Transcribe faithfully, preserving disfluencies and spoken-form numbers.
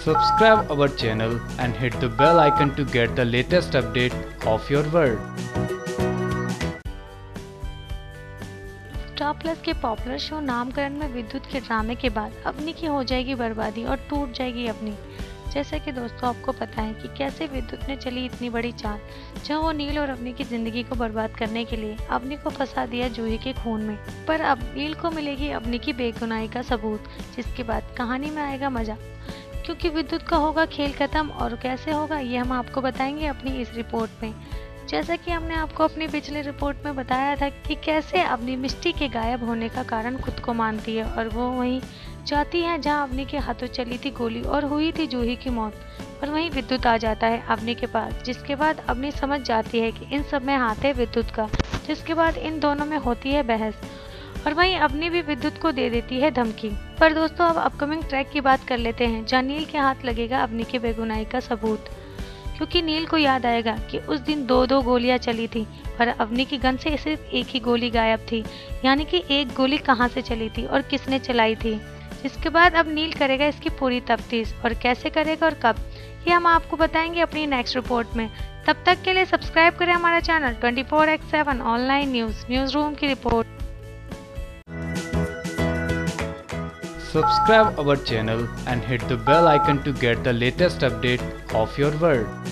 Subscribe our channel and hit the bell icon to get the latest update of your world. Star Plus के popular show Naamkaran में विद्युत के ड्रामे के बाद अवनी की हो जाएगी बर्बादी और टूट जाएगी अवनी। जैसा कि दोस्तों आपको पता है कि कैसे विद्युत ने चली इतनी बड़ी चाल, जहां वो नील और अवनी की जिंदगी को बर्बाद करने के लिए अवनी को फंसा दिया जूही के खून में। पर अब नील को मिलेगी अवनी की बेगुनाही का सबूत, जिसके बाद कहानी में आएगा मजा, क्योंकि विद्युत का होगा खेल खत्म। और कैसे होगा ये हम आपको बताएंगे अपनी इस रिपोर्ट में। जैसा कि हमने आपको अपनी पिछले रिपोर्ट में बताया था कि कैसे अवनी मिष्टी के गायब होने का कारण खुद को मानती है और वो वहीं जाती है जहां अवनी के हाथों चली थी गोली और हुई थी जूही की मौत। और वहीं विद्युत आ जाता है अवनी के पास, जिसके बाद अवनी समझ जाती है कि इन सब में हाथ है विद्युत का, जिसके बाद इन दोनों में होती है बहस और वहीं अवनी भी विद्युत को दे देती है धमकी। पर दोस्तों अब अपकमिंग ट्रैक की बात कर लेते हैं, जहाँ नील के हाथ लगेगा अवनी की बेगुनाही का सबूत, क्योंकि नील को याद आएगा कि उस दिन दो दो गोलियां चली थी पर अवनी की गन से सिर्फ एक ही गोली गायब थी, यानी कि एक गोली कहां से चली थी और किसने चलाई थी। जिसके बाद अब नील करेगा इसकी पूरी तफ्तीश, और कैसे करेगा और कब ये हम आपको बताएंगे अपनी नेक्स्ट रिपोर्ट में। तब तक के लिए सब्सक्राइब करें हमारा channel twenty four x seven online news newsroom की रिपोर्ट। Subscribe our channel and hit the bell icon to get the latest update of your world.